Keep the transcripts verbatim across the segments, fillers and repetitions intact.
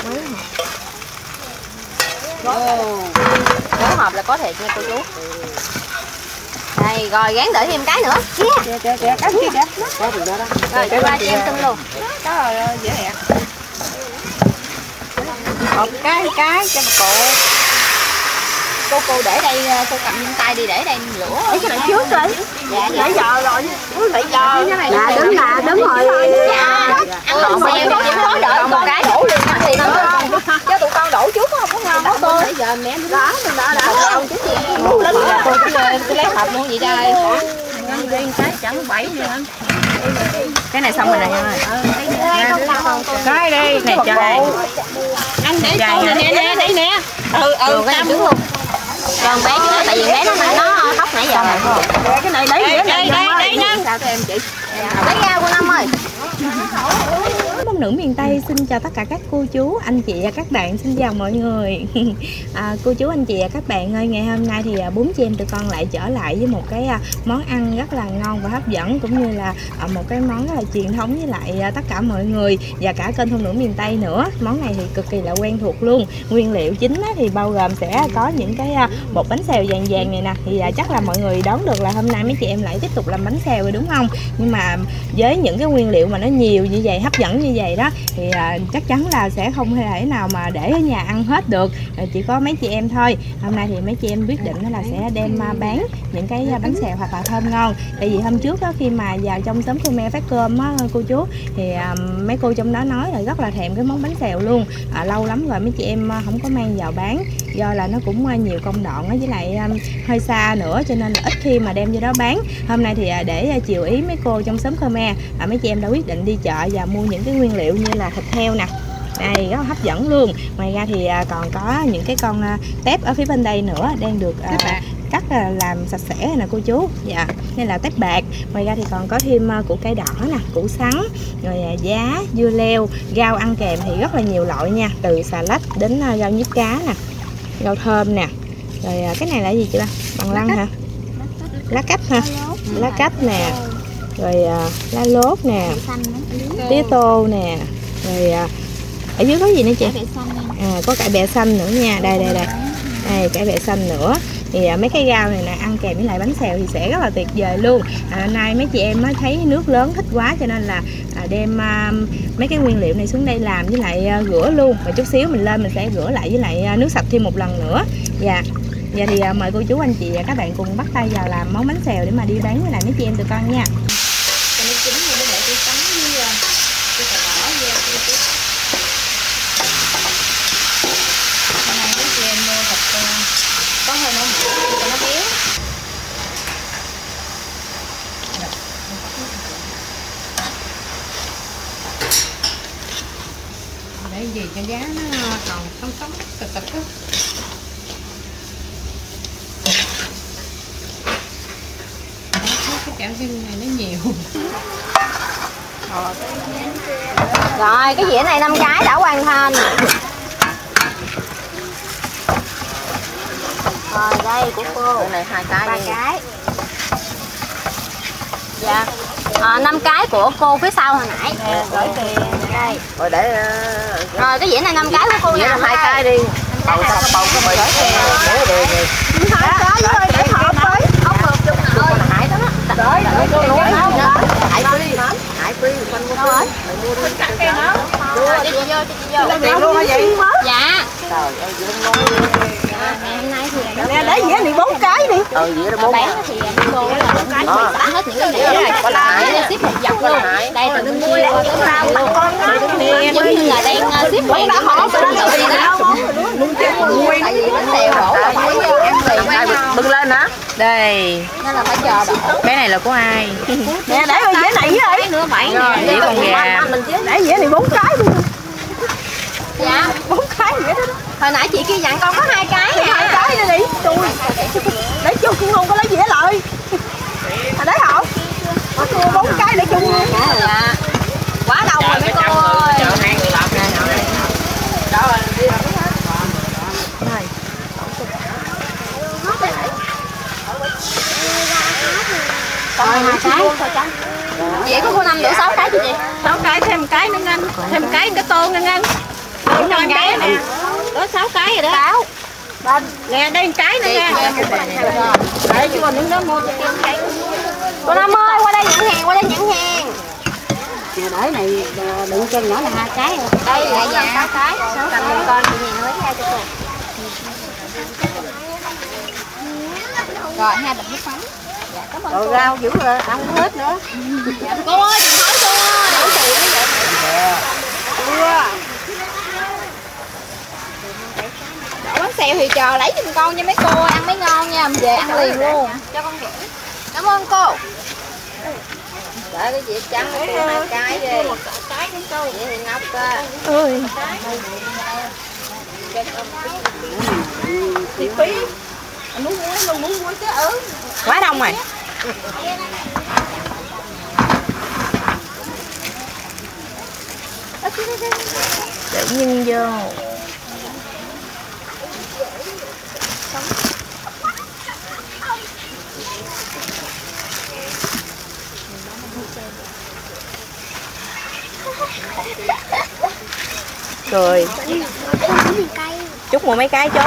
Mấy hộp. Bốn hộp là có thiệt nha cô chú. Đây, rồi gán đợi thêm cái nữa. Kìa, kìa, kìa, kìa, cái kia kìa. Có gì đó đó. Rồi, cho qua cho em xin luôn. Đó rồi, dễ hẹn. Một cái, cái cho cô. Cô cô để đây, cô cầm trên tay đi để đây lửa. Lấy cái này trước đi. Dạ, nãy giờ rồi. Nãy giờ. Dạ, đúng là, đúng rồi. Dạ, ăn lộn xèo thì em có đợi một cái đổ liền ăn liền thôi. Cho tụi con đổ trước không có ngon đó cô. Bây giờ mẹ mình đó, mình đó đã đâu chứ gì. Tôi tôi lấy hộp luôn vậy đây. Ngân riêng cái chẳng bảy gì hả? Cái này xong rồi nè nha ơi. Cái đi, này cho này. Anh để con nè nè đây nè. Ừ ừ cái này luôn. Còn bé chứ tại vì bé nó nó khóc nãy giờ rồi. Cái này lấy dễ đây đây đây Ngân. Sao cho em chị. Lấy ra cô Năm ơi. Bông nữ miền Tây xin chào tất cả các cô chú, anh chị và các bạn, xin chào mọi người. à, Cô chú, anh chị và các bạn ơi, ngày hôm nay thì bốn chị em tụi con lại trở lại với một cái món ăn rất là ngon và hấp dẫn, cũng như là một cái món rất là truyền thống với lại tất cả mọi người và cả kênh Thôn Nữ Miền Tây nữa. Món này thì cực kỳ là quen thuộc luôn. Nguyên liệu chính thì bao gồm sẽ có những cái bột bánh xèo vàng vàng này nè. Thì chắc là mọi người đoán được là hôm nay mấy chị em lại tiếp tục làm bánh xèo rồi đúng không? Nhưng mà với những cái nguyên liệu mà nó nhiều như vậy, hấp dẫn như vậy đó, thì à, chắc chắn là sẽ không thể nào mà để ở nhà ăn hết được, à, chỉ có mấy chị em thôi. Hôm nay thì mấy chị em quyết định đó là sẽ đem à, bán những cái à, bánh xèo hoặc là thơm ngon. Tại vì hôm trước đó, khi mà vào trong xóm Khmer phát cơm á cô chú, thì à, mấy cô trong đó nói là rất là thèm cái món bánh xèo luôn. à, lâu lắm rồi mấy chị em không có mang vào bán, do là nó cũng à, nhiều công đoạn á, với lại à, hơi xa nữa, cho nên là ít khi mà đem vô đó bán. Hôm nay thì à, để à, chiều ý mấy cô trong xóm Khmer, à, mấy chị em đã quyết định đi chợ và mua những cái nguyên liệu như là thịt heo nè, đây rất là hấp dẫn luôn. Ngoài ra thì còn có những cái con tép ở phía bên đây nữa đang được à, cắt làm sạch sẽ nè cô chú. Dạ, đây là tép bạc. Ngoài ra thì còn có thêm củ cải đỏ nè, củ sắn, rồi giá, dưa leo, rau ăn kèm thì rất là nhiều loại nha, từ xà lách đến rau nhít cá nè, rau thơm nè. Rồi cái này là gì chị ba? Bằng lăng hả? Lá cách ha, lá cách nè, rồi lá lốt nè, tía tô nè, rồi ở dưới có gì nữa chị? À, có cải bẹ xanh nữa nha, đây đây đây, đây cải bẹ xanh nữa. Thì à, mấy cái rau này nè ăn kèm với lại bánh xèo thì sẽ rất là tuyệt vời luôn. À, nay mấy chị em mới thấy nước lớn thích quá, cho nên là à, đem à, mấy cái nguyên liệu này xuống đây làm với lại à, rửa luôn. Và chút xíu mình lên mình sẽ rửa lại với lại à, nước sạch thêm một lần nữa. Dạ. Giờ thì à, mời cô chú anh chị và các bạn cùng bắt tay vào làm món bánh xèo để mà đi bán với lại mấy chị em tụi con nha. Có hơi nóng cho nó béo. Để gì cho giá nó còn sống sống cực cực á. Cái kẹo chân này nó nhiều. Rồi cái dĩa này năm cái đã hoàn thành. Rồi đây của cô. Cái này hai cái. Ba cái. Dạ. À, năm cái của cô phía sau hồi nãy. Gửi tiền đây. Rồi để uh, rồi cái dĩa này năm cái của cô nè. Hai cái đi. Bầu sao có bầu có bị. Để đường đi. Hai cái thôi để hộp với. Không được chung nào ơi. Hải đó. Đợi đợi cô nói nó. Hải phi. Hải phi quanh mua thôi. Mua đi cắt cây nó. Cho chị vô cho chị vô. Tiền luôn hả vậy? Dạ. Trời ơi gì không nói. Hôm nay thì nè để dĩa này bốn cái đi. Ừ dĩa đó bốn bán thì cô là bốn cái thì xả hết những cái dĩa rồi. Có lại ship một dọc luôn. Đây từ bên kia qua tới rau luôn. Giống như là đang ship hàng đã hỏi tự vậy đó. Tại vì bánh xèo đổ là phải ăn liền với nhau. bưng lên hả? Đây. Nên là phải chờ đổ. Cái này là của ai? Nè để ở dĩa này với ơi. Nữa bảy nè. Dĩa con gà. Để dĩa này bốn cái luôn. Dạ, bốn cái dĩa đó. hồi nãy chị kia dặn con có hai cái nè. Hai cái đi đi. Chui. Để chung cũng không có lấy dĩa lại. À đấy không? Mà mua bốn cái để chung luôn. Dạ. Quá đông rồi mấy cô ơi. Rồi hai cái. Vậy có cô năm đủ sáu cái chứ chị? Sáu cái thêm cái nữa Ngân. Thêm cái cái tô Ngân Ngân. Đúng năm cái nè. Có sáu cái rồi đó. Sáu. Nè đây một cái nữa nha. Để chú còn những đó mua cho em cái. Cô Năm ơi, qua đây nhận hàng, qua đây nhận hàng. Nè để này đựng cho nhỏ là hai cái rồi. Đây là dạ sáu cái. Cầm một con chị nhìn nói ra cho cô. Rồi hai bịch nước mắm. Dạ cảm ơn rồi cô. rau dữ rồi, ăn không hết nữa. Cô ơi, đừng hỏi cô ơi. Đổ xì nó vậy. Đổ bánh xèo thì chờ lấy giùm con cho mấy cô ăn mới ngon nha, về ăn liền luôn. Cho con kể. Cảm ơn cô. Để cái dĩa trắng cô hai cái đi. Một cái đến cô. Vậy thì ngọc á. Ơi. Thì phí. Anh muốn mua, luôn muốn mua chứ ừ. Quá đông rồi. Tự nhiên vô. Cười. Chúc mua mấy cái chứ.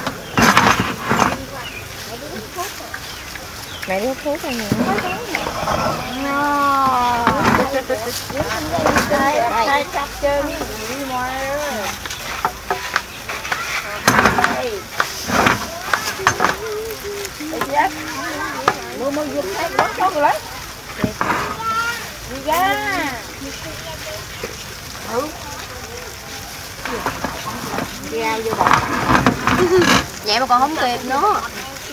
Mẹ đi thuốc này nè. Hai cặp chơi miếng gì mà. Mua mua dùng cái bớt bớt rồi lấy. Đi ra. Ừ. Ra vô bọc. Vậy mà còn không kịp nữa.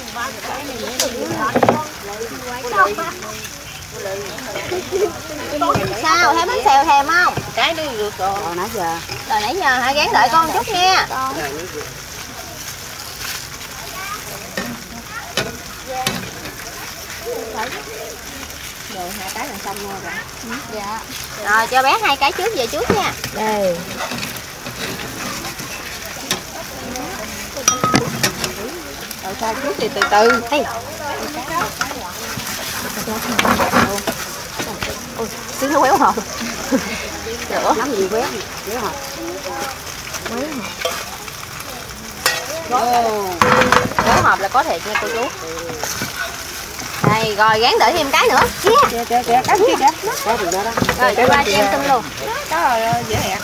Sao thấy bánh xèo thèm không? Cái đi được rồi. Rồi nãy giờ. Rồi nãy giờ hãy gán đợi con chút nha. Rồi hai cái là xong rồi. Dạ. Rồi cho bé hai cái trước về trước nha. Đây. Rồi sao trước thì từ từ. Hey. Ôi, xíu nó quéo hồn. Nữa. Nắm gì quéo, quéo hồn. Quéo hộp là có thiệt nha cô chú. Đây, rồi gán đợi thêm cái nữa. Kìa, kìa, kìa, cái kia kìa. Có gì đó đó. Rồi, cho ba cho em xin luôn. Đó rồi, dễ hẹn.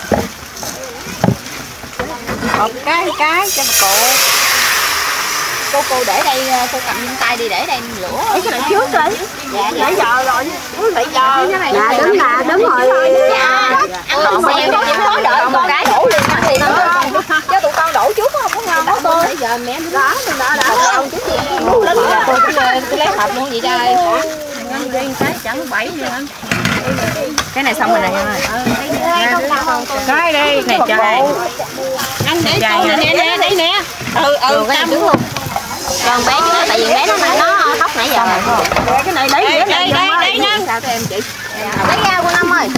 Một cái, cái cho một cụ. Cô cô để đây, cô cầm trên tay đi để đây lửa. Cái này trước đi. Dạ, nãy giờ rồi. Nãy giờ. Dạ, đúng là, đúng rồi. Dạ. Ăn lộn xèo thì chỉ có đợi một cái đổ liền ăn liền không? Cho tụi con đổ trước không có ngon đó cô. Nãy giờ mẹ đó, mình đã đã. Không chút gì. Luôn lên Tôi cũng tôi lấy hộp luôn vậy đây. Riêng cái chẳng bảy nữa. Cái này xong rồi nè nha ơi. Cái đi. Này cho hai. Ăn để con nè nè, đây nè. Ừ ừ, cái trước luôn. Còn bé chứ tại vì bé nó nó khóc nãy giờ rồi. Cái này lấy đây đây đây đây nha. Sao cho em chị? Lấy ra cô Năm ơi.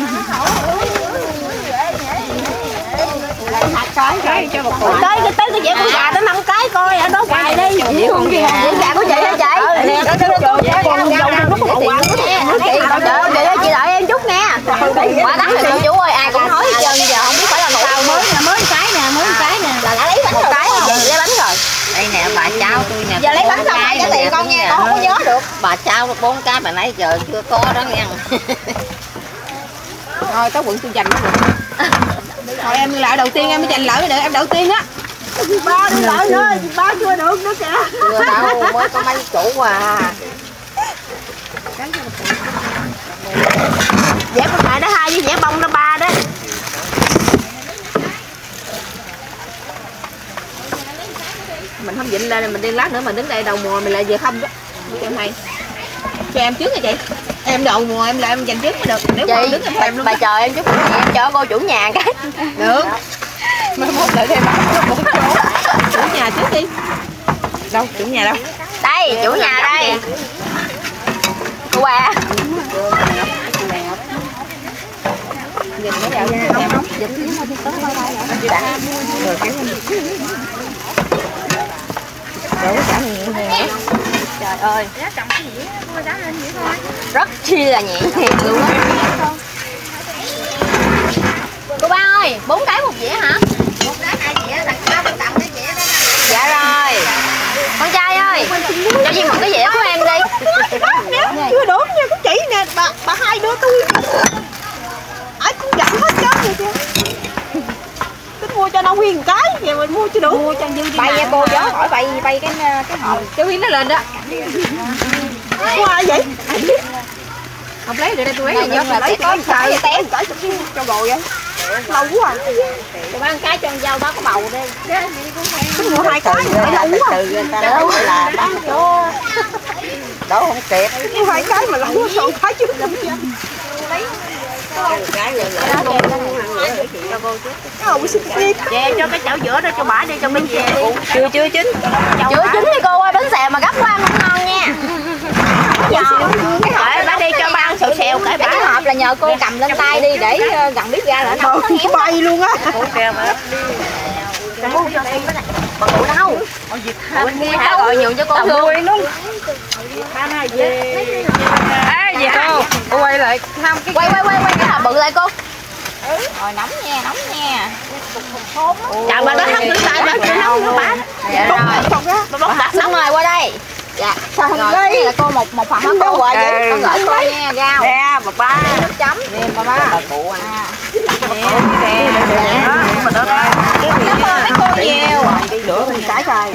Cái cái cho một cụ. Tới cái tới cái dĩa con gà tới năm cái coi ở đó cài đi. Dĩa con gà. Dĩa gà của chị hả chị? Nè, cái cái con dầu nó có một quả. Chị chị đợi em chút nha. Quả đắng thì chú ơi ai cũng nói hết trơn giờ không biết phải làm sao Mới nè, mới cái nè, mới cái nè. là đã lấy bánh một cái rồi chị lấy bánh rồi. Đây nè bà cháu tôi nè. Giờ lấy bánh xong rồi trả tiền con nha, con không có nhớ được. Bà cháu bốn cái bà nãy giờ chưa có đó nha. Thôi tới quận tôi giành nó được. Thôi em lại đầu tiên em mới giành lỡ được, em đầu tiên á. Ba đi lại nữa, ba chưa được nữa kìa. Chưa đâu, mới có mấy chủ à. Dẻ con lại đó hai với dẻ bông đó ba đó. Mình không dịnh đây mình đi lát nữa mình đứng đây đầu mùa mình lại về không đó. Cho em hay. Cho em trước nha chị. Em đầu mùa em lại em giành trước mới được. Nếu không đứng em bà, em luôn. bà chờ em chút em chờ cô chủ nhà cái. Được. Mai mốt lại thêm một chỗ. Chủ nhà trước đi. Đâu, chủ nhà đâu? Đây, chủ nhà đây. Cô bà. Nhìn nó dạo nha, em không? Chị đã. Rồi kéo lên. Đổ cả nhẹ nhàng. Trời ơi. Rất chi là nhẹ nhàng luôn á. Cô ba ơi, bốn cái một dĩa hả? nữa tôi ai cũng dặn hết trơn vậy chứ. Tính mua cho nó nguyên cái vậy mình mua cho đủ. Mua cho dư đi. Bay nha cô giáo hỏi bay bay cái cái hộp cái Huyên nó lên đó. Có ai vậy? Không lấy được đây tôi lấy. Nhưng mà lấy có xài té cỡ cho bồi vậy. Lâu quá. Tụi ba ăn cái cho con dâu đó có bầu đi. Tính mua hai cái nữa lâu quá. Từ người ta nói là bán cho đổ không kịp. Mua hai cái mà lâu quá rồi phải chứ. Lấy cái rồi cho cô chứ. Chè cho cái chảo giữa đó cho bả đi cho mấy chè đi. Chưa chưa chín. Chưa chín đi cô ơi, bánh xèo mà gấp quá không ngon nha. Để bả đi cho ba ăn xèo xèo cái cái hộp là nhờ cô cầm lên tay đi để gần bếp ra là nó nó bay luôn á. Bằng đủ đâu. Nghe hả gọi nhường cho cô thương. Ê gì cô? Cô quay lại không cái quay quay quay quay cái hộp bự lại cô. Rồi nóng nha, nóng nha. Chào bà đó hấp lên tay bà chưa nóng nữa bà. Dạ rồi. Xong rồi qua đây. Dạ. Rồi đây là cô một một phần hết cô. Con gửi cô nha, rau. Nè, bà ba. Nước chấm. Nè bà ba. Bà cụ à. Nè, nè. Mà đó đó. Cảm ơn mấy cô nhiều. Đi lửa mình cái rồi.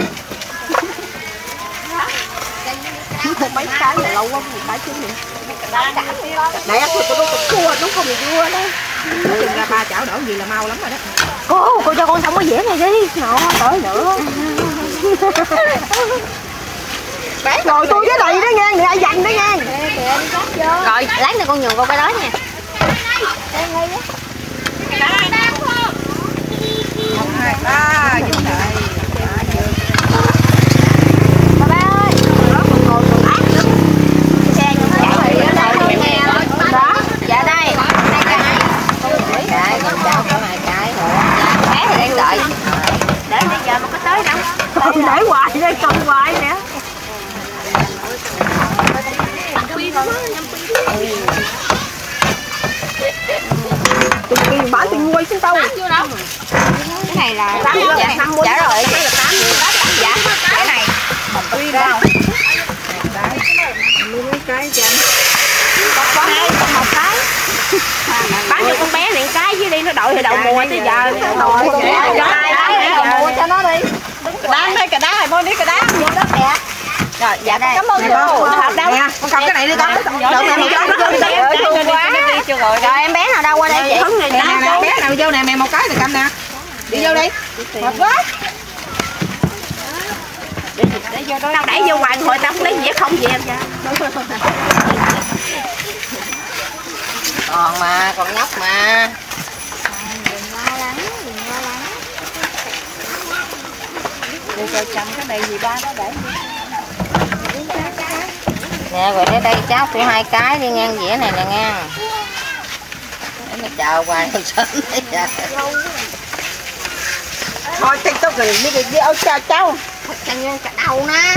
Mấy cái này lâu quá mình phải chứ mình. Nè, tôi tôi tôi chua nó không bị chua đó. Chừng ra ba chảo đổ gì là mau lắm rồi đó. Cô, cô cho con xong cái dĩa này đi. Nó tới nữa. Rồi tôi với đầy đó nha, người ai dành đó nha. Rồi, lát nữa con nhường cô cái đó nha. Một, hai, ba, giúp đợi. Bà ba ơi. Đó, còn ngồi còn ác nữa. Xe như chạy ở đây thôi nghe. Đó, dạ đây. Hai cái. Dạ, còn cháu có hai cái nữa. Bé thì đang đợi. Để bây giờ mà có tới đâu. Để hoài đây, không hoài nè. Tụi kia bán thì nguôi xin tao. Cái này là tám mươi dạ, năm mươi. dạ rồi. Cái này là tám mươi. Dạ, cái này một tuy đâu. Mua mấy cái cho anh. Có hai, còn một cái. Bán cho con bé này cái với đi nó đội thì đầu mùa tới giờ. Rồi, con bé hai cái để mua cho nó đi. Đá mấy cái đá, mua đi cái đá. Vô đất kìa. Rồi, dạ đây. Cảm ơn cô. Hộp đâu? Con cầm cái này đi con. Đợi mẹ cho nó không té. Rồi em bé nào đâu qua đây chị? Nè nè, bé nào vô nè, mẹ một cái thì cầm nè. Đi vô đi. Mệt quá. Tao đẩy vô hoài hồi tao không lấy gì không về ra. Còn mà, còn nhóc mà. Đừng lo lắng, đừng lo lắng. Đi cho chồng cái này gì ba nó để. Nè rồi để đây cháu tôi hai cái đi ngang dĩa này nè ngang. Để nó chờ hoài rồi sớm đấy giờ. Thôi take tốt rồi đi đi áo cha cháu. Chân cả đầu nè.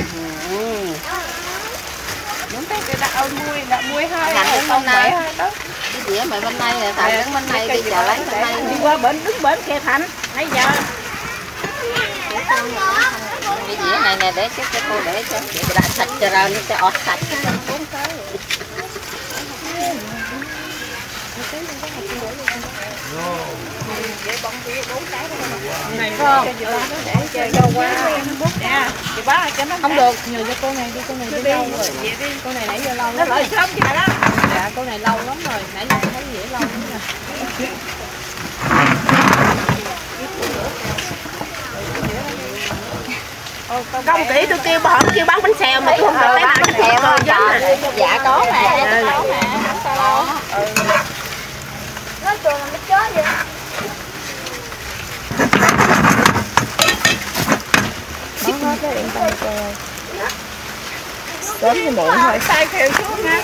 Đúng cái cái đã muôi, đã muôi hơi. Thằng đứng bên này. Cái dĩa mày bên đây nè, thằng đứng bên đây đi chờ lấy bên đây. Đi qua bển đứng bển kia Thành. Nãy giờ. Cái dĩa này nè để cho cô để cho chị đã sạch cho ra nó sẽ ọt sạch. Này không? Để chơi đâu qua. Chị bá cho nó không được, nhờ cho cô này đi, cô này đi lâu rồi. Cô này nãy giờ lâu. Nó lợi sớm chứ đó. Dạ, cô này lâu lắm rồi, nãy giờ thấy dễ lâu lắm rồi. Công kỹ tôi kêu bỏ kêu bán bánh xèo mà tôi không được cái bánh xèo thôi chứ. Dạ có mà, có mà. Có. Nói trường là mới chết vậy. Hết cái điện tay cô. Sớm thì muộn thôi. Tay kêu xuống nha.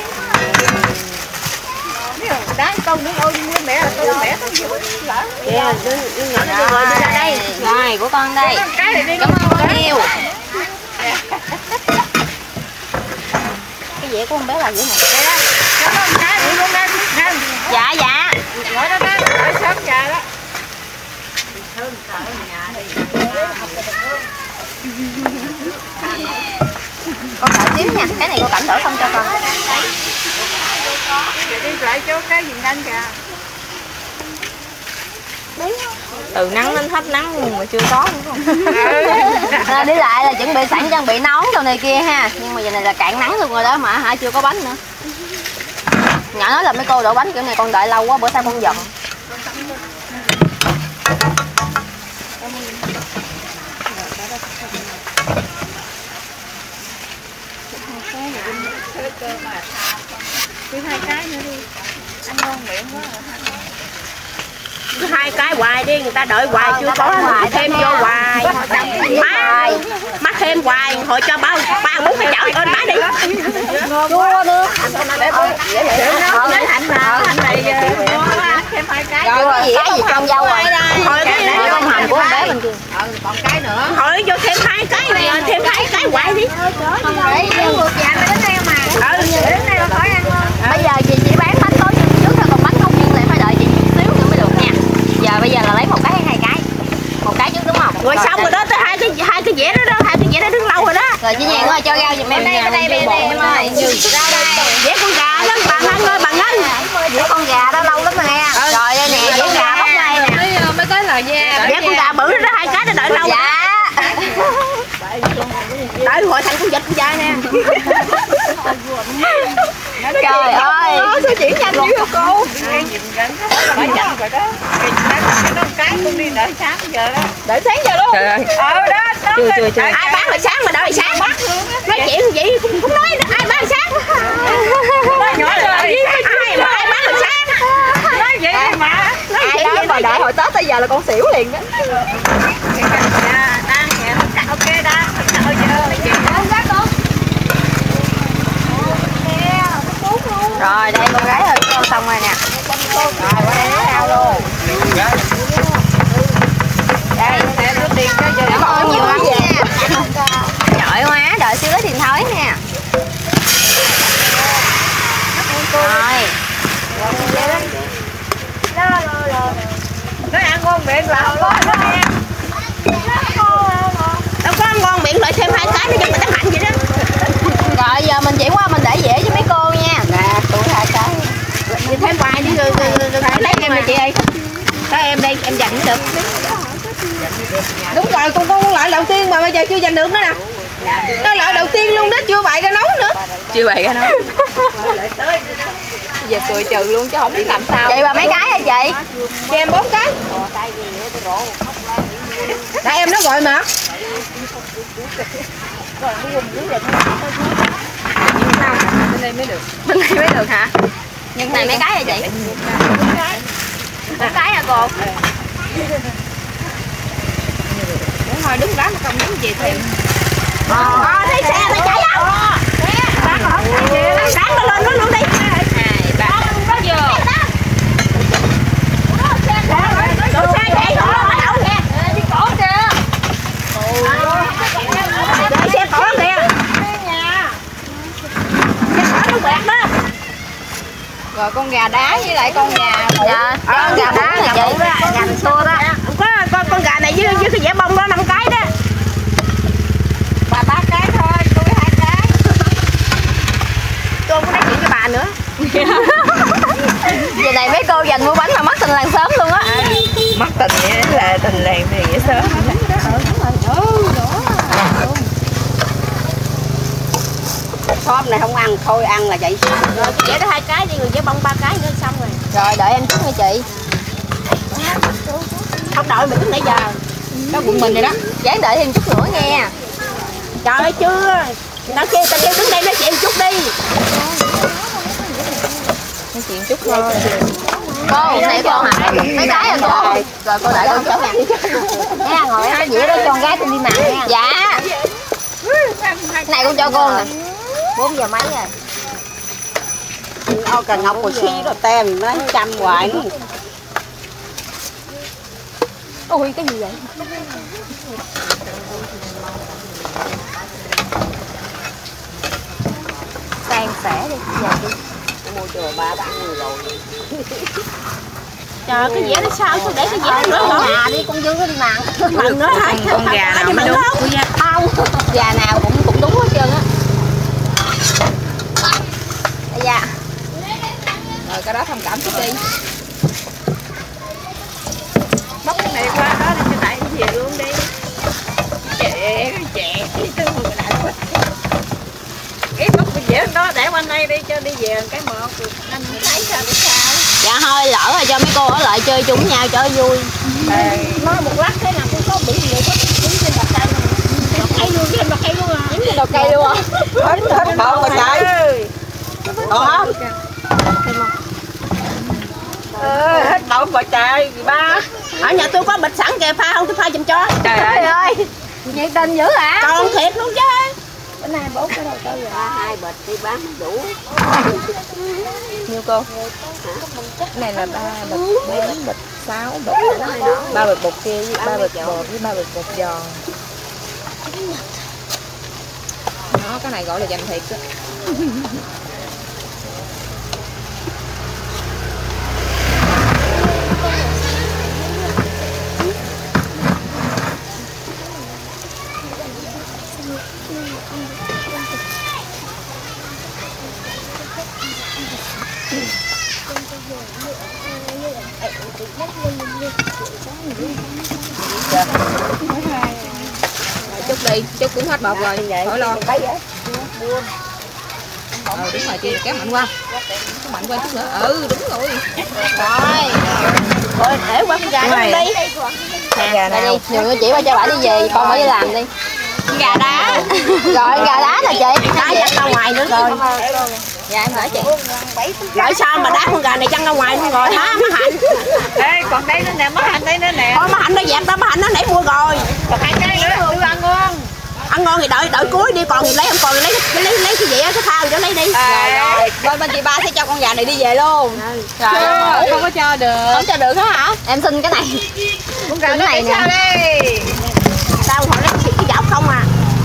Đá con nữa ôi nguyên mẹ là con mẹ con gì lỡ. Kìa, đứa nhỏ nó rồi đi ra đây. Rồi của con đây. Cảm ơn con nhiều. Cái dĩa của con bé là dĩa này. Cảm ơn cái đi luôn đây. Dạ dạ. Gọi đó đó, gọi sớm nhà đó. Con đợi xíu nha, cái này con cẩn thận không cho con. Đi lại chỗ cái gì nhanh kìa. Từ nắng đến hết nắng mà chưa có đúng không? À, đi lại là chuẩn bị sẵn chuẩn bị nón đồ này kia ha. Nhưng mà giờ này là cạn nắng luôn rồi đó mà hả, chưa có bánh nữa. Nhỏ nói là mấy cô đổ bánh kiểu này con đợi lâu quá bữa sau con giận. Cứ hai cái nữa đi. Ăn ngon miệng quá rồi. Cứ hai cái hoài đi, người ta đợi hoài chưa có thêm vô hoài. Má, má thêm hoài, hồi cho ba ba bốn cái chậu ơn má đi. Chua nữa. Nói Hạnh là Hạnh này thêm hai cái. Rồi cái gì cái gì trong dâu rồi. Hồi cái con hầm của bé bên kia. Còn cái nữa. hồi vô thêm hai cái này, thêm hai cái hoài đi. Đấy, ngược dạ mới đến đây mà. Ừ, đến đây là khỏi ăn luôn. Bây giờ chị chỉ bán bánh tối chân trước thôi, còn bánh không nhưng lại phải đợi chị chút xíu nữa mới được nha. Giờ bây giờ là lấy một cái hay hai cái? Một cái trước đúng không? Rồi xong rồi đó, tới hai cái hai cái dẻ đó đó, hai cái dẻ đó đứng lâu rồi đó. Rồi chị Nhàn ơi cho rau giùm em đây, bên đây, bên đây em ơi. Dẻ con gà đó, bà Ngân ơi, bà Ngân. Dẻ con gà đó lâu lắm rồi nè. Rồi đây nè, dẻ gà bóc đây nè. Mới tới lời nha. Dẻ con gà bự đó, hai cái nó đợi lâu. Dạ. Đợi hồi thành con vịt con trai nè. Trời ơi. Sao chuyển nhanh dữ hả cô? Phải nhanh rồi đó. Cái cũng đi đợi sáng giờ đó. Đợi sáng giờ luôn. Trời ơi. Ờ đó, đó. Chưa chưa chưa. Ai bán là sáng mà đợi sáng. Nói chuyện vậy cũng không nói nữa, ai bán sáng. Nói nhỏ rồi. Ai mà ai bán là sáng. Nói vậy đi mà. Nói Ai vậy đó mà đợi hồi Tết tới giờ là con xỉu liền đó. Ok đã. Chào chưa. Rồi đây con gái ơi, con xong rồi nè. Rồi qua đây lấy rau luôn. Đây, để bỏ nhiều lắm nha. Giỏi quá, đợi xíu lấy tiền thối nè. Rồi. Nói ăn ngon miệng là không có đó em. Đâu có ngon miệng lại thêm hai cái nữa cho người ta mạnh vậy đó. Rồi giờ mình chuyển qua mình để dễ cho mấy cô nha. Nè, tụi hai cái. Thì thêm hoài đi rồi lấy em đi chị ơi. Các em đây, em giành được. Đúng rồi, con con loại đầu tiên mà bây giờ chưa giành được nữa nè. Nó loại đầu tiên luôn đó, chưa bày ra nấu nữa. Chưa bày ra đâu. Giờ cười trừ luôn chứ không biết làm sao. Chị bà mấy cái hả chị? Cho em bốn cái. Đã em nó gọi mà. Bên đây mới được. Bên đây mới được hả? Nhưng này mấy cái hả chị? Một cái hả cô? Đúng rồi, đúng đó mà không muốn gì thêm. Ờ, thấy xe nó chạy đâu. Sáng nó lên nó luôn đi. Hai, ba. Có vừa. Đổ xe chạy thôi, bắt đầu kìa. Đi cổ kìa. Để xe cổ kìa. Xe cổ nó quẹt đó. Rồi con gà đá với lại con gà. Dạ, con gà đá này chị. Gà xua đó. Có con con gà này với với cái dẻ bông đó năm cái đó. Bà ba cái thôi, tôi hai cái. Tôi không có nói chuyện với bà nữa. Giờ này mấy cô dành mua bánh mà mất tình làng sớm luôn á. Mất tình nghĩa là tình làng thì nghĩa sớm. Shop này không ăn, thôi ăn là vậy. Rồi cái dẻ đó hai cái đi, rồi dẻ bông ba cái nữa xong rồi. Rồi đợi em chút nha chị. Không đợi mình lúc nãy giờ. Đó bụng mình rồi đó. Dán đợi thêm chút nữa nha. Trời ơi chưa. Tao kêu tao kêu đứng đây nói chuyện chút đi. Nói chuyện chút thôi. Cô, này cô hả? Mấy cái rồi cô. Rồi cô đợi con chỗ nè. Nha, ngồi cái dĩa đó cho con gái tôi đi mặc nha. Dạ. Này con cho cô nè. bốn giờ mấy rồi. Ô cần ngọc một xí rồi tem nó trăm hoài nữa. Ôi cái gì vậy? Sang sẻ đi, giờ đi. Mua cho ba đã ăn rồi. Trời cái dẻ nó sao sao để cái dẻ nó nữa hả? À đi con Dương nó đi mặn. Mặn nữa hả? Con gà nào mới đúng. Không. Gà nào cũng cũng đúng hết trơn á. Dạ. Rồi cái đó thông cảm chút đi. Bóc cái này qua đó đi cho tại về luôn đi. Chè, chè, cái bóc cái dĩa đó để qua đây đi cho đi về cái một anh thấy sao để sao. Dạ thôi lỡ rồi cho mấy cô ở lại chơi chung nhau cho vui. Nói một lát thế nào cũng có bị nhiều có dính trên đầu cây luôn. Cây luôn trên đầu cây luôn à. Dính trên đầu cây luôn à. Hết hết bột rồi trời. Đó. Ờ, hết bột rồi trời ba. Ở nhà tôi có bịch sẵn kìa, pha không tôi pha giùm cho. Trời ơi. Nhiệt tình dữ hả? Còn thiệt luôn chứ. Bữa nay bốn cái đầu tư rồi. Hai bịch đi bán đủ. Nhiêu cô? Cái này là ba bịch, bốn bịch, sáu bịch, ba bịch bột kia với ba bịch bột với ba bịch bột giòn. Đó, cái này gọi là dành thiệt á. Chút đi, chút cũng hết bột rồi, khỏi lo. Ừ đúng rồi chị, kéo mạnh qua. Kéo mạnh qua chút nữa. Ừ đúng rồi. Rồi. Rồi để qua con gà nó đi. Gà nào? Đi, nhường chị qua cho bà đi về, con phải đi làm đi. Gà đá. Rồi gà đá nè chị. Đá dắt ra ngoài nữa rồi. Dạ em gửi chị. Rồi sao mà đá con gà này văng ra ngoài luôn rồi hả má Hạnh? Ê còn đây nữa nè, má Hạnh đây nữa nè. Thôi má Hạnh nó dẹp đó, má Hạnh nó nãy mua rồi. Còn hai cái nữa, tôi ăn ngon. Ăn ngon thì đợi đợi cuối đi, còn thì lấy không còn thì lấy lấy lấy, lấy cái gì á, cái thao cho lấy đi. Rồi rồi. Bên bên chị ba sẽ cho con gà này đi về luôn. Trời ơi, không có cho được. Không cho được đó hả? Em xin cái này. Con gà cái này nè. đi. Tao hỏi lấy cái chảo không à.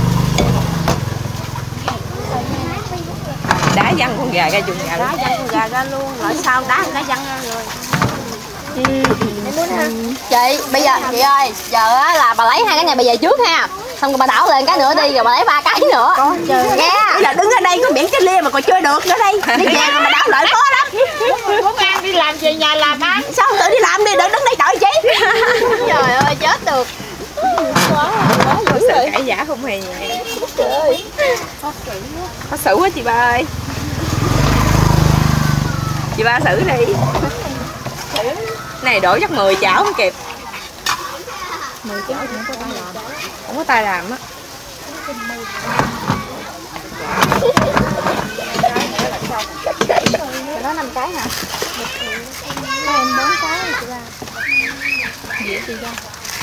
Đá văng con gà ra chuồng gà. Đá văng con gà ra luôn, rồi sao đá đá văng ra rồi. Ừ. Chị bây giờ chị ơi, giờ á là bà lấy hai cái này bà về trước ha, xong rồi bà đảo lên cái nữa đi rồi bà lấy ba cái nữa. Có chơi nghe. Bây giờ đứng ở đây có biển cái lia mà còn chơi được nữa đây. Đi về mà đảo đợi khó lắm. Muốn ăn đi làm về nhà làm ăn. Sao không tự đi làm đi, đừng đứng đây đợi chị. Trời ơi chết được. Quá quá dữ rồi. Cãi giả không hề nhẹ. Trời ơi. Khó xử quá chị ba ơi. Chị ba xử đi. Này đổ chắc mười chảo không kịp. mười chảo không có tay làm. Không có tay làm á. Đó năm cái hả? Hai em bốn cái rồi chị ba. Dĩa chị ra.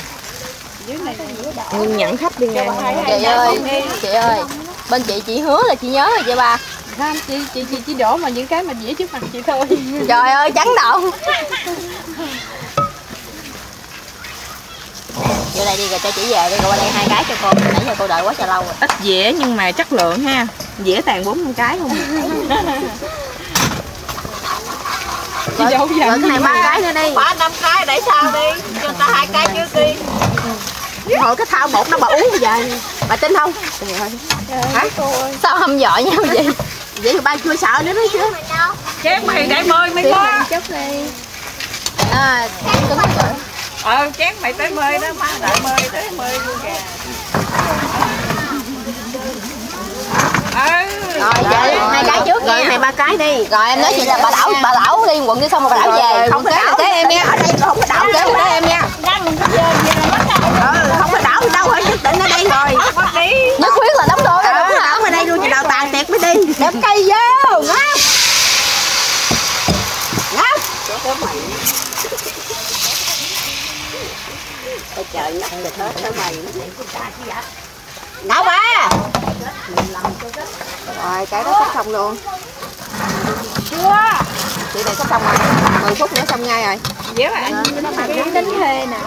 Nhìn nhận khách đi nè. Chị ơi, chị ơi. Bên chị chị hứa là chị nhớ rồi chị ba. Không, chị chị chị chỉ đổ mà những cái mà dĩa trước mặt chị thôi. Trời ơi chấn động. Vô đây đi rồi cho chị về đi, rồi qua đây hai cái cho cô. Nãy giờ cô đợi quá trời lâu rồi. Ít dĩa nhưng mà chất lượng ha. Dĩa toàn bốn cái không. Rồi, rồi cái này ba cái nữa đi. Ba năm cái để sao đi. Cho ta hai cái trước đi. Hồi cái thao bột nó bà uống bây giờ. Bà tin không? Hả? Sao hâm dọa nhau vậy? Vậy thì ba chưa sợ nữa đó chứ. Chén mày để mời mày có. Chút đi. À, cứng rồi. Ờ chén mày tới mời đó, má đợi mời tới mời luôn kìa. Ừ. Rồi vậy hai cái trước rồi nha. này ba cái đi. Rồi em nói chị là bà đảo bà đảo đi quận đi xong rồi bà đảo về. Không có đảo kế em nha. Ở đây không có đảo kế của em nha. Ừ, không có đảo đâu hết, nhất định ở đây rồi. Nhất quyết là đóng đôi rồi đúng hả? Đảo ở đây luôn, chị đào tàn tiệt mới đi. Đem cây vô. Ngáp. Ngáp. Trời nhắc được hết đó mày. Ngáo ba. Rồi cái đó sắp xong luôn. Chưa. Chị này sắp xong rồi. mười phút nữa xong ngay rồi. Dễ mà anh Tính thuê nè.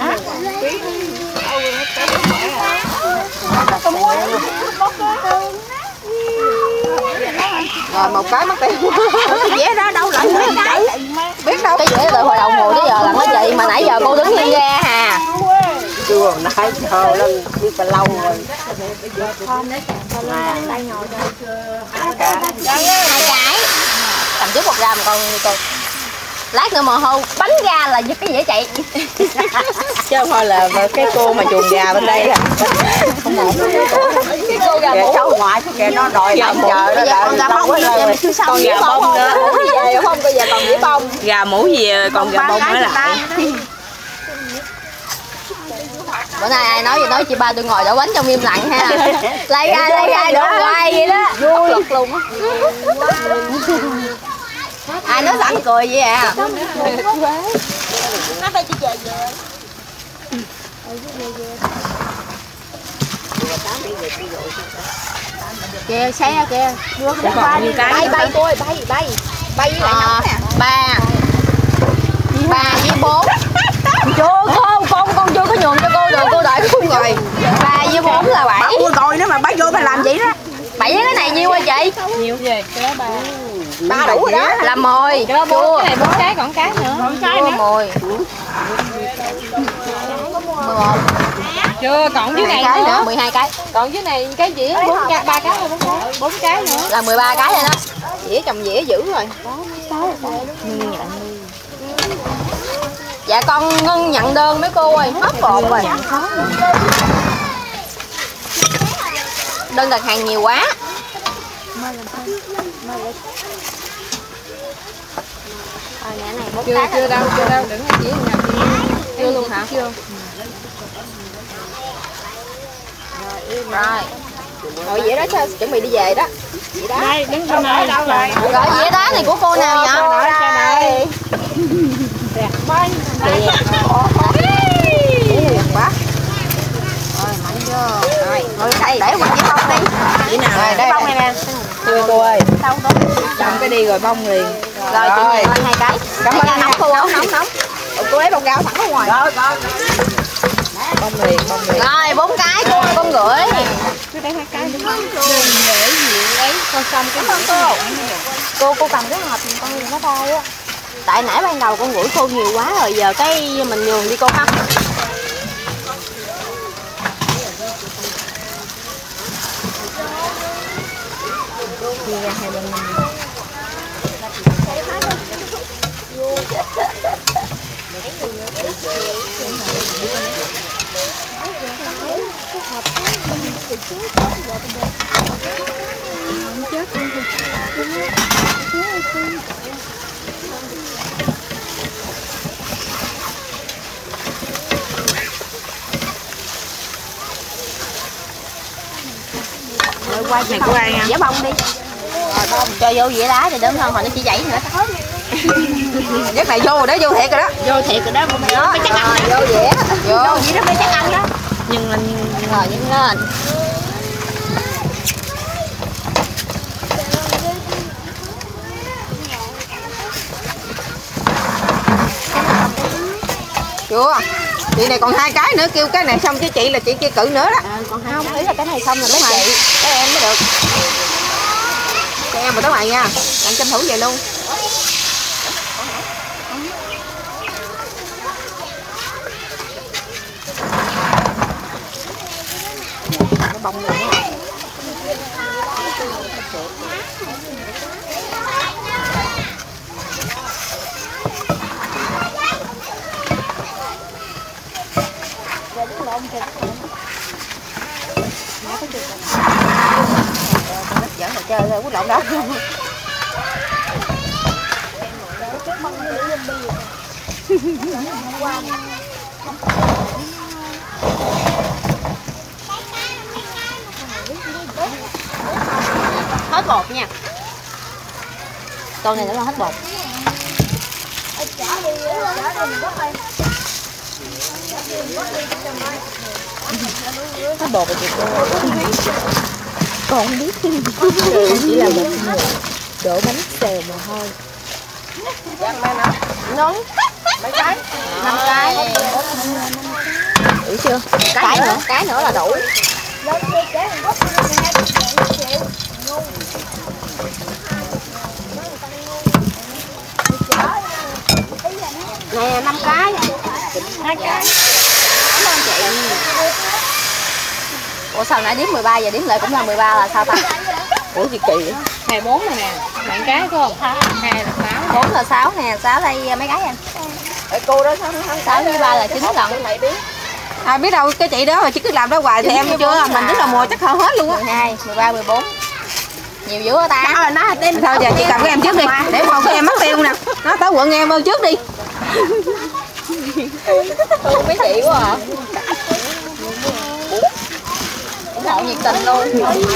Rồi một cái mất tiêu. Cái dĩa đó đâu lại nữa vậy? Biết đâu. Cái dĩa từ hồi đầu mùa tới giờ là nó chị mà nãy giờ cô đứng hiên ra hà. Chưa nãy chờ lên biết bao lâu rồi. Hai cái. Cầm trước một gram con đi cô. Lát nữa mồ hôi bánh ra là cái dễ chạy. Chứ không thôi là cái cô mà chuồng gà bên đây là không ổn. Cái cô gà mũ cháu ngoại kìa nó đòi làm chờ đó là con gà bông con gà bông nữa. Mũ gì về không? Bây giờ còn dĩ bông. Gà mũ gì còn gà bông nữa lại. Bữa nay ai nói gì nói chị ba tôi ngồi đổ bánh trong im lặng ha. Lai gai lai gai đổ hoài vậy đó. Vui lục luôn á. Ai nói sẵn cười vậy à? Nó phải chị về về. Kìa xe kìa. Còn nhiều cái. Bay bay tôi bay bay. Bay với lại nóng nè. Ba. Ba với bốn. Chưa con con con chưa có nhường cho cô được, cô đợi cái khung rồi. Ba với bốn là bảy. Bảo rồi nếu mà bác vô phải làm gì đó. Bảy với cái này nhiêu hả chị? Nhiều về cái đó ba. Ba đủ rồi đó. Là mồi. Cái đó bốn cái này bốn cái còn cái nữa. Còn cái nữa. Mồi. mười một. Chưa còn dưới này cái nữa. mười hai cái. Còn dưới này cái dĩa bốn cái ba cái hay bốn cái? bốn cái nữa. Là mười ba cái rồi đó. Dĩa chồng dĩa dữ rồi. Dạ con Ngân nhận đơn mấy cô ơi, hết hồn rồi. Đơn đặt hàng nhiều quá. Chưa chưa đâu, chưa đâu, đừng có chỉ nhập đi. Chưa luôn hả? Chưa. Rồi. Rồi dĩa đó sao chuẩn bị đi về đó. Dĩa đó. Đây, đứng bên này đâu rồi? Rồi dĩa đá này của cô nào vậy? Đó, cho đây. Quá. Rồi mạnh vô. Rồi, rồi đây để qua cái bông đi. Chỉ nào Rồi để bông này nè. Thưa cô ơi. Đâu đó. Trồng cái đi rồi bông liền. Rồi chị nhìn lên hai cái. Cảm ơn nóng cô nóng nóng nóng. Cô lấy bông rau sẵn ở ngoài. Rồi rồi. Bông liền, bông liền. Rồi bốn cái cô con gửi. Cứ để hai cái đúng không? Đừng để gì lấy con xong cái Không cô. Cô cô cầm cái hộp con nhìn nó bay á. Tại nãy ban đầu con gửi cô nhiều quá rồi giờ cái mình nhường đi cô ha. Rồi qua này của ai nha? Dẻ bông đi. Rồi bông cho vô dĩa đá thì đớm hơn hồi nó chỉ dãy nữa. Giấc này vô rồi đó, vô thiệt rồi đó. Vô thiệt rồi đó, đó mới chắc ăn đó. Vô dĩa. Vô. Vô dĩa đó mới chắc ăn đó. Nhưng lên Rồi nhưng lên. chưa. Chị này còn hai cái nữa, kêu cái này xong chứ chị là chị kia cự nữa đó. À, còn không, ý là cái này xong rồi mới chị. Cái em mới được. Cho em mà tới mày nha. Bạn tranh thủ về luôn. Nó bông rồi đó. Dẫn rồi chơi thôi, quýt lộn đó. Hết bột nha. Con này nữa là hết bột. Hết bột rồi chị cô. Con không biết. Chỉ là một người đổ bánh xèo mà thôi. Nóng. Mấy cái? Năm cái. Đủ chưa? Cái nữa, cái nữa là đủ. Nè năm cái. Hai cái. Cảm ơn chị. Ủa sao nãy đếm mười ba giờ đếm lại cũng là mười ba là sao ta? Ủa gì kỳ vậy? Này bốn này nè. Bạn cái phải không? Hai là sáu. bốn là sáu nè, sáu đây mấy cái anh? Cô đó sao sáu với ba là chín lần. À, biết đâu cái chị đó mà chỉ cứ làm đó hoài thì em chưa làm mình rất là mùa chắc hơn hết luôn á. mười hai, mười ba, mười bốn. Nhiều dữ hả ta? Đó, nó tên thôi giờ chị cầm cái em trước đi. Để không có em mất tiêu nè. Nó tới quận em ơi trước đi. Thương mấy chị quá hả? Ủng hộ nhiệt tình luôn.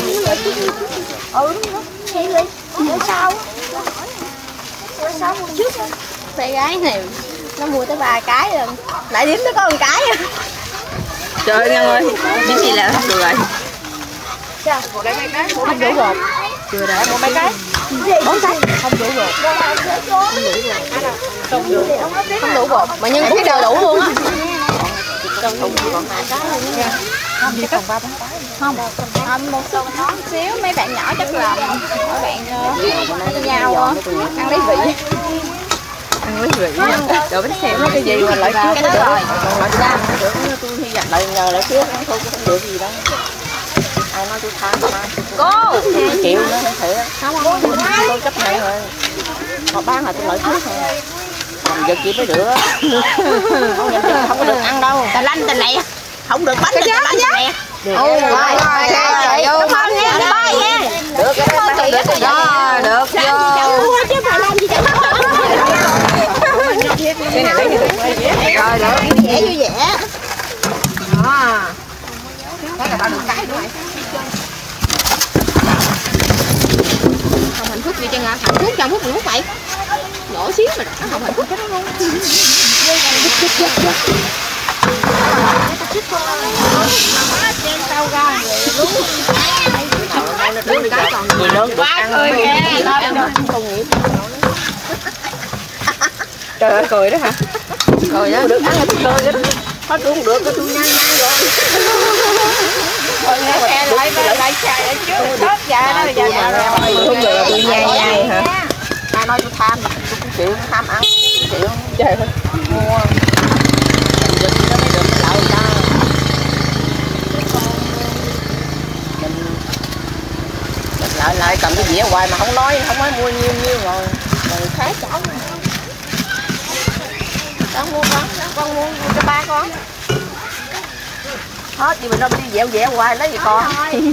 Ừ đúng rồi. Chị đi. Bữa sau. Bữa sau mua trước. Bé gái này nó mua tới ba cái rồi. Lại điểm tới có một cái. Trời ơi Ngân ơi, biết gì là không được rồi. Sao? Một đây mấy cái. Không đủ bột. Chưa đã. Một mấy cái. Bốn cái. Không đủ bột. Không đủ bột. Không đủ bột. Mà nhân cái đều đủ luôn á. Không chỉ còn ba bốn cái. Không. Không một số nó xíu mấy bạn nhỏ chắc là mấy bạn với nhau ăn lấy vị. Ăn lấy vị. Rồi bánh xèo nó cái gì mà lại trước cái đó rồi. Còn lại ra được tôi hy vọng lại nhờ lại trước không không được gì đâu. Ai nói tôi tham mà. Cô Chịu nữa phải thiệt. không không Tôi chấp nhận rồi. Họ bán là tôi lợi trước rồi. Còn giờ chị mới được. Không nhận không có được ăn đâu. tà lanh tà lẹ Không được bánh tà lanh tà lẹ. Ôi rồi rồi cảm ơn nha bye nha. Được cái bánh chị đó rồi được vô. Chứ bà làm gì chẳng Cái này lấy cái được. Rồi được vui vẻ vui vẻ. Đó. Đó là ba được cái nữa. Không hạnh phúc gì chân à? Hạnh phúc trong phút mình phút vậy. Nhỏ xíu mà nó không hạnh phúc cái đó luôn. Người lớn được ăn cười kìa. Trời ơi cười đó hả? Cười đó được ăn là tôi cười đó. Hết cũng được cái tôi nhăn nhăn rồi. Rồi nghe lại lại lại chạy lại trước hết dạ đó giờ rồi. Không được là tôi nhai nhai hả? Ai nói tôi tham tôi cũng chịu tham ăn chịu. Trời ơi. Mua. Giật nó mới được cái lợi ra. Mình mình lại lại cầm cái dĩa hoài mà không nói không nói mua nhiêu nhiêu rồi rồi khác cháu. Con mua con, con mua cho ba con. Hết gì mình nó đi dẻo dẻo hoài lấy gì con.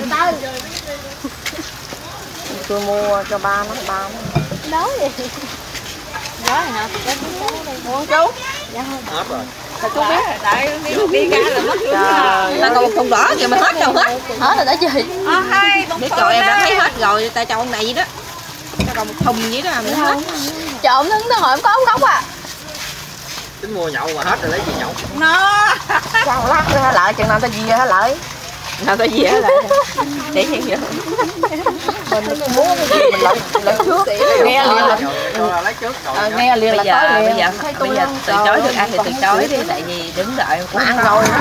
Tôi mua cho ba nó ba nó. Đó vậy. Đó hả? Mua chú. Dạ không. Hết rồi. Sao chú biết? Tại đi ra là mất chú. Ta còn một thùng đỏ kìa mà hết đâu hết. Hết rồi đó chị. Ờ hai biết trời em đã thấy hết rồi, ta cho ông này vậy đó. Ta còn một thùng vậy đó mà mình hết. Trộm đứng tới hồi em có ống cốc à. Tính mua nhậu mà hết rồi lấy gì nhậu. Nó. Sao lát nữa hả lại chừng nào ta gì hả lại. Nào ta gì hả lại. Để hiện vậy. Mình muốn cái gì mình lại lại trước. Nghe liền là Rồi lấy trước rồi. nghe liền là tới liền. Bây giờ bây giờ từ chối được ăn thì từ chối đi, tại vì đứng đợi cũng ăn rồi đó.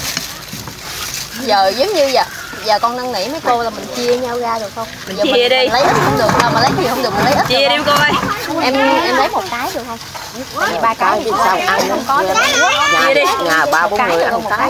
Giờ giống như giờ giờ con năn nỉ mấy cô là mình chia nhau ra được không? mình giờ chia mình, đi. mình lấy ít không được đâu mà lấy nhiều không được mình lấy ít. Chia đi cô ơi. Em em lấy một cái được không? Ba cái thì sao ăn không có được. Chia đi. Nhà ba bốn người ăn một cái.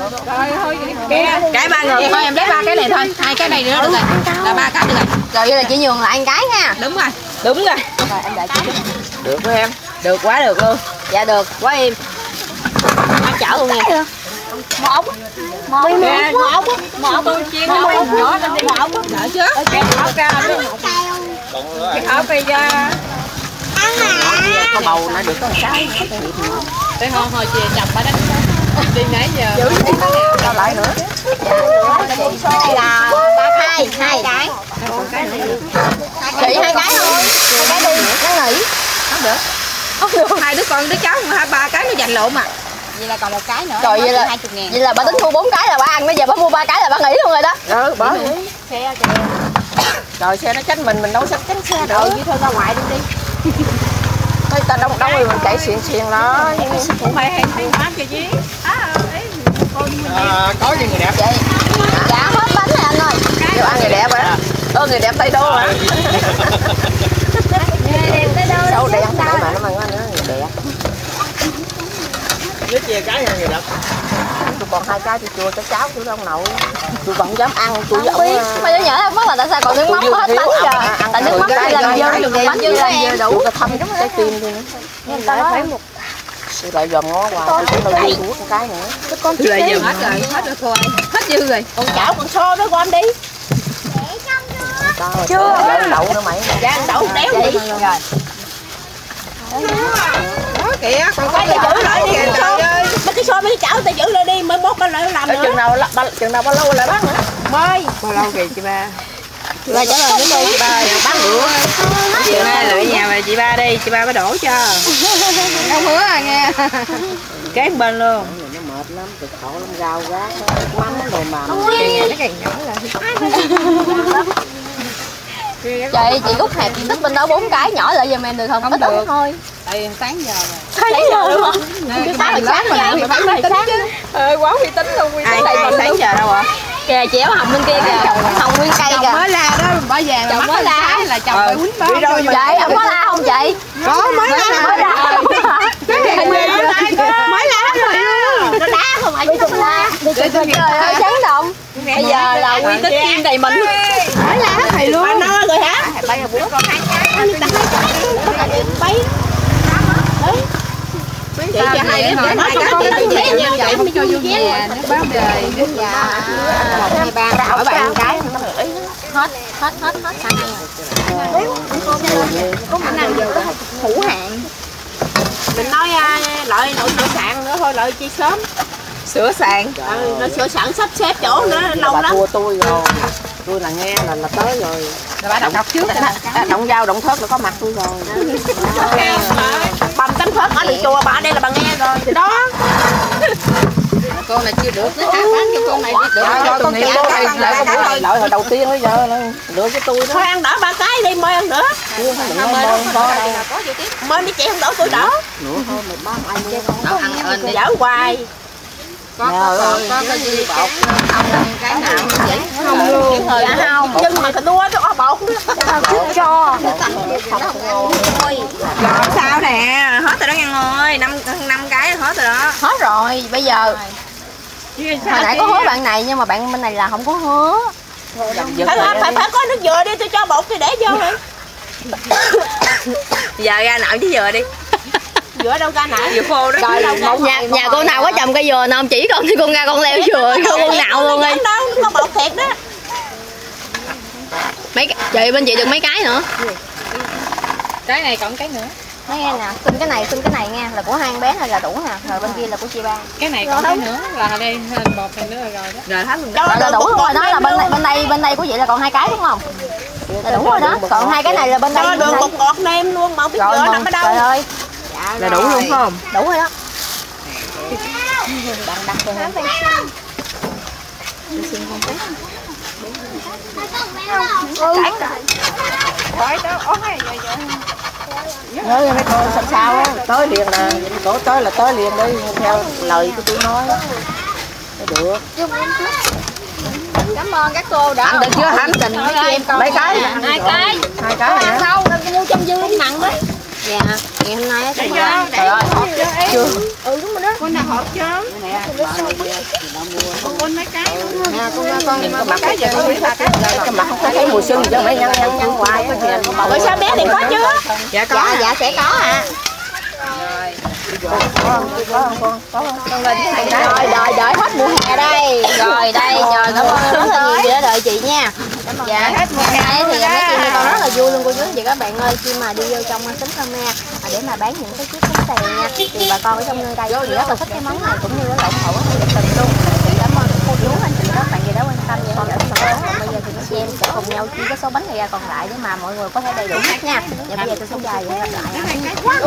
Cái ba người thôi, em lấy ba cái này thôi, hai cái này nữa được rồi, là ba cái được rồi. Rồi vậy là chị nhường lại một cái nha. Đúng rồi, đúng rồi. Rồi em đợi chị. Được với em. Được quá được luôn. Dạ được, quá em. Ăn chở luôn nha. Một ống. Một ống. Một ống. Một ống. Tôi chiên ống nhỏ lên đi một ống. Đợi chứ. Cái ống ra luôn. Cái ống bây giờ Có bầu nó được có một cái. để hồi hồi chị chồng bà đánh đi nãy giờ. Giữ đi. Sao lại nữa? Đây là ba hai, hai cái. Chị hai cái thôi. Hai cái đi, nó nghỉ. Không được. Không được. Hai đứa con đứa cháu mà hai ba cái nó giành lộn mà. Vậy là còn một cái nữa. Trời vậy là hai mươi ngàn. Vậy là bà tính mua bốn cái là bà ăn, bây giờ bà mua ba cái là bà nghỉ luôn rồi đó. Ừ, bởi Xe kìa. rồi xe nó tránh mình, mình đâu có tránh xe được. Rồi, thôi ra ngoài đi đi. Thôi ta đông đông rồi mình chạy xiên xiên đó. Cũng phải hay hay mát cho chứ. À, có gì người đẹp. Vậy. Dạ hết bánh này anh ơi. Kêu ăn người đẹp hả? Ơ người đẹp Tây Đô hả? Đâu đẹp để mà nó mang nó nữa người đẹp. Với chia cái nha người đẹp. còn hai cái thì chua cho cháu chú ông nội. Chú vẫn dám ăn, chú Không biết, mà nhớ nhở mất là tại sao còn nước mắm hết bánh giờ. Tại nước mắm thì làm dư, bánh dư làm dư đủ. Cái thăm cái tim đi nữa. Người ta nói một Tôi lại dòm ngó hoài, tôi cũng đâu dư của con cái nữa. cái con lại dòm hết rồi, hết rồi cô ơi. Hết dư rồi. Con chảo con xô đó con đi. Chưa. Ăn đậu nữa mày. Dạ ăn đậu đéo đi. Rồi. Đó kìa, con có cái giữ lại đi con ơi. Mấy cái xô mấy cái chảo ta giữ lại đi, mới mốt con lại làm nữa. Chừng nào chừng nào bao lâu lại bán nữa? Mới. Bao lâu kìa chị ba? Chị ba trả lời nữa đi, chị ba bán nữa. Chiều nay lại nhà mà chị ba đi, chị ba mới đổ cho. Không hứa à nghe. Cái bên luôn. Nó mệt lắm, cực khổ lắm, rau rác, mắm đồ mặn. Càng ngày nó càng nhỏ là. Chị, chị út hẹp tích bên đó bốn cái nhỏ lại giùm em được không? Không ít được thôi. Tại sáng giờ rồi. Sáng giờ luôn. Cái sáng hồi sáng mà phải phải phải sáng. Ơi quá uy tín luôn, uy tín này còn sáng giờ đâu ạ? Kìa chị áo hồng bên kia kìa, hồng nguyên cây kìa. Mới la đó, bỏ về chồng mới la là chồng phải quýnh bao. Chị, ông có la không chị? Có mới la. Mới la. Mới la rồi. Nó đá không phải chứ không la. Trời ơi chấn động. Bây giờ là uy tín kim đầy mình. Mới la hết thầy luôn. Ba nó rồi hả? Bây giờ con hai cái. Bay. Chị cho hai đứa nữa hai cái đi về nha, vậy mới cho vô nhà nó báo đề nước nhà. Một hai ba hỏi bạn cái hết hết hết hết sẵn rồi. Có khả năng giờ hữu hạn. Mình nói loại nội sửa sạn nữa thôi, loại chi sớm. Sửa sạn. Ừ, nó sửa sạn sắp xếp chỗ nữa lâu lắm. Thua tôi rồi. Tôi là nghe là là tới rồi. Rồi bà đọc đọc trước đã, động dao động thớt là có mặt tôi rồi. Bầm tánh thớt ở lì chùa bà đây là bà nghe rồi. Thì đó. Con này chưa được nữa hả? Bán cho con này được. Rồi con kẹo con này lại con buổi lợi hồi đầu tiên tới giờ lựa cái tôi đó. Thôi ăn đỡ ba cái đi mới ăn nữa. Chưa không mới có đâu. Mới mấy chị không đổ tôi đỡ. Nữa thôi mày bán ai mua không? Ăn ơn đi. Dở hoài. Có có có cái gì bột không cái nào không vậy? Không luôn. Dạ không. Nhưng mà cái đua cho bột nữa. Cho. Rồi sao nè, hết rồi đó Ngân ơi, năm năm cái hết rồi đó. Hết rồi, bây giờ hồi nãy có hứa bạn này nhưng mà bạn bên này là không có hứa. Phải phải phải có nước dừa đi, tôi cho bột tôi để vô rồi. Giờ ra nạo chứ dừa đi. Dừa đâu ra nạo? Dừa khô đó. Một nhà nhà cô nào có trồng cây dừa nào không chỉ con thì con ra con leo dừa con con nạo luôn đi. Đâu có bột thiệt đó. Mấy chị bên chị được mấy cái nữa? Cái này còn cái nữa. Nói nghe nè, xin cái này, xin cái này nghe, là của hai bé hay là đủ nè, rồi bên kia là của chị ba. Cái này còn cái nữa, là đây bột này nữa rồi đó. Rồi hết luôn đó. Rồi là đủ rồi đó, là bên đây bên đây bên đây của chị là còn hai cái đúng không? Là đủ rồi đó, còn hai cái này là bên đây. Cho đường bột ngọt nêm luôn mà không biết dừa nằm ở đâu. Trời ơi. Là đủ luôn phải không? Đủ rồi đó. Bạn đặt rồi hả? Nhớ mấy con sao sao á, tới liền nè, cổ tới là tới liền đi, theo lời của tôi nói. Được. Cảm ơn các cô đã ăn được chưa hả? Tình mấy chị em con. Mấy cái. Hai cái. Hai cái hả? Đâu, mua trong dư đi mặn đấy. Dạ, ngày hôm nay thì trời ơi, hộp chưa em? Chưa. Ừ đúng rồi đó. Con nào hộp chưa? Con con mấy cái. Nha, con con con mặc cái giờ con biết là cái cái mặt không thấy mùi sưng chứ mấy nhăn nhăn nhăn hoài có chuyện. Rồi sao bé thì có chưa? Dạ có. Dạ dạ sẽ có ạ. Có không? Có không con? Có không? Con lên cái này đó. Rồi đợi đợi hết mùa hè đây. Rồi đây, trời cảm ơn rất là nhiều chị đã đợi chị nha. Dạ hết mùa hè thì mấy chị đi con rất là vui luôn cô chú anh chị các bạn ơi, khi mà đi vô trong tính Khmer để mà bán những cái chiếc bánh xèo nha, thì bà con ở trong nơi đây thì rất là thích cái món này cũng như là ủng hộ rất là nhiệt tình luôn. Thì cảm ơn cô chú anh chị các bạn gì đã quan tâm vậy thôi. Còn bây giờ thì chị em sẽ cùng nhau chia cái số bánh này ra còn lại để mà mọi người có thể đầy đủ hết nha. Và bây giờ tôi sẽ dài vậy gặp lại.